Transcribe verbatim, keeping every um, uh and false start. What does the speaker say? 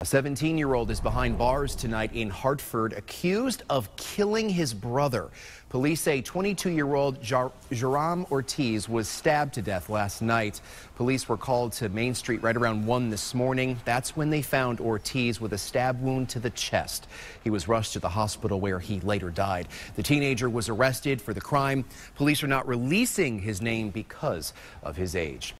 A seventeen-year-old is behind bars tonight in Hartford, accused of killing his brother. Police say twenty-two-year-old Jerome Ortiz was stabbed to death last night. Police were called to Main Street right around one this morning. That's when they found Ortiz with a stab wound to the chest. He was rushed to the hospital where he later died. The teenager was arrested for the crime. Police are not releasing his name because of his age.